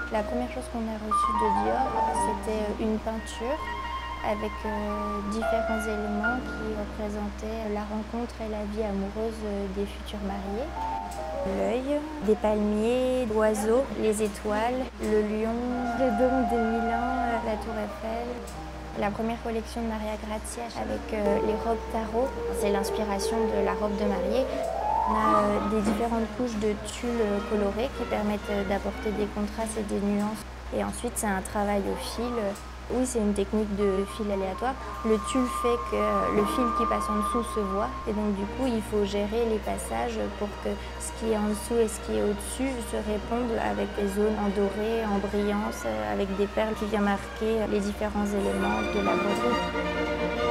La première chose qu'on a reçue de Dior, c'était une peinture avec différents éléments qui représentaient la rencontre et la vie amoureuse des futurs mariés. L'œil, des palmiers, l'oiseau, les étoiles, le lion, le dôme de Milan, la tour Eiffel. La première collection de Maria Grazia avec les robes tarot, c'est l'inspiration de la robe de mariée. On a des différentes couches de tulle colorées qui permettent d'apporter des contrastes et des nuances. Et ensuite, c'est un travail au fil. Oui, c'est une technique de fil aléatoire. Le tulle fait que le fil qui passe en dessous se voit. Et donc, du coup, il faut gérer les passages pour que ce qui est en dessous et ce qui est au-dessus se répondent avec des zones en doré, en brillance, avec des perles qui viennent marquer les différents éléments de la broderie.